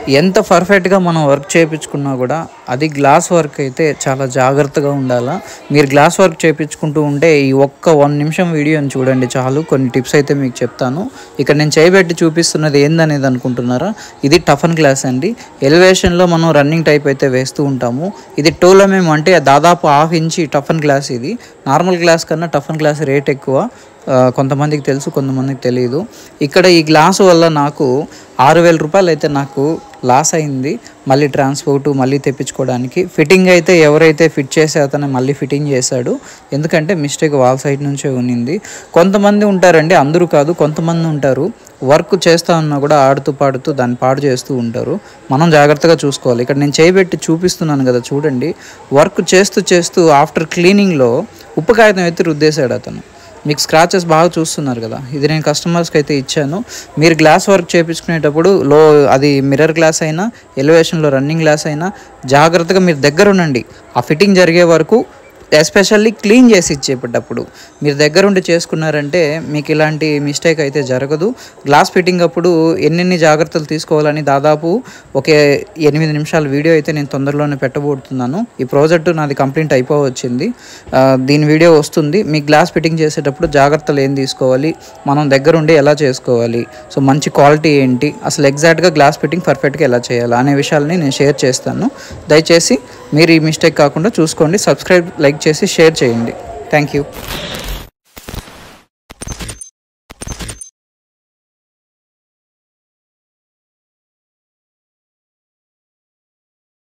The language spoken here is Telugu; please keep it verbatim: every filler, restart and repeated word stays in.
ఎంత పర్ఫెక్ట్గా మనం వర్క్ చేయించుకున్నా కూడా అది గ్లాస్ వర్క్ అయితే చాలా జాగ్రత్తగా ఉండాలా. మీరు గ్లాస్ వర్క్ చేయించుకుంటూ ఉంటే ఈ ఒక్క వన్ నిమిషం వీడియోని చూడండి చాలు, కొన్ని టిప్స్ అయితే మీకు చెప్తాను. ఇక్కడ నేను చేయబెట్టి చూపిస్తున్నది ఏందనేది అనుకుంటున్నారా? ఇది టఫన్ గ్లాస్ అండి. ఎలివేషన్లో మనం రన్నింగ్ టైప్ అయితే వేస్తూ ఉంటాము. ఇది టూల్ ఎంఎం అంటే దాదాపు హాఫ్ ఇంచి టఫన్ గ్లాస్. ఇది నార్మల్ గ్లాస్ కన్నా టఫన్ గ్లాస్ రేట్ ఎక్కువ, కొంతమందికి తెలుసు, కొంతమందికి తెలియదు. ఇక్కడ ఈ గ్లాసు వల్ల నాకు ఆరు వేల రూపాయలు అయితే నాకు లాస్ అయింది. మళ్ళీ ట్రాన్స్పోర్టు మళ్ళీ తెప్పించుకోవడానికి. ఫిట్టింగ్ అయితే ఎవరైతే ఫిట్ చేసే అతను మళ్ళీ ఫిట్టింగ్ చేశాడు, ఎందుకంటే మిస్టేక్ వాళ్ళ సైడ్ నుంచే ఉన్నింది. కొంతమంది ఉంటారండి, అందరూ కాదు, కొంతమంది ఉంటారు వర్క్ చేస్తూ ఉన్నా కూడా ఆడుతూ పాడుతూ దాన్ని పాడు చేస్తూ ఉంటారు. మనం జాగ్రత్తగా చూసుకోవాలి. ఇక్కడ నేను చేయబెట్టి చూపిస్తున్నాను కదా చూడండి, వర్క్ చేస్తూ చేస్తూ ఆఫ్టర్ క్లీనింగ్లో ఉప్పు కాగితం అయితే రుద్దేశాడు అతను. మీకు స్క్రాచెస్ బాగా చూస్తున్నారు కదా. ఇది నేను కస్టమర్స్కి అయితే ఇచ్చాను. మీరు గ్లాస్ వర్క్ చేయించుకునేటప్పుడు లో అది మిర్రర్ గ్లాస్ అయినా ఎలివేషన్లో రన్నింగ్ గ్లాస్ అయినా జాగ్రత్తగా మీరు దగ్గర ఉండండి. ఆ ఫిట్టింగ్ జరిగే వరకు, ఎస్పెషల్లీ క్లీన్ చేసి ఇచ్చేటప్పుడు మీరు దగ్గరుండి చేసుకున్నారంటే మీకు ఇలాంటి మిస్టేక్ అయితే జరగదు. గ్లాస్ ఫిట్టింగ్ అప్పుడు ఎన్నెన్ని జాగ్రత్తలు తీసుకోవాలని దాదాపు ఒక ఎనిమిది నిమిషాల వీడియో అయితే నేను తొందరలోనే పెట్టబోతున్నాను. ఈ ప్రాజెక్టు నాది కంప్లీట్ అయిపోవచ్చింది. దీని వీడియో వస్తుంది. మీ గ్లాస్ ఫిట్టింగ్ చేసేటప్పుడు జాగ్రత్తలు ఏం తీసుకోవాలి, మనం దగ్గరుండి ఎలా చేసుకోవాలి, సో మంచి క్వాలిటీ ఏంటి, అసలు ఎగ్జాక్ట్గా గ్లాస్ ఫిట్టింగ్ పర్ఫెక్ట్గా ఎలా చేయాలి అనే విషయాలని నేను షేర్ చేస్తాను. దయచేసి మీరు ఈ మిస్టేక్ కాకుండా చూసుకోండి. సబ్స్క్రైబ్, లైక్ చేసి షేర్ చేయండి. Thank you.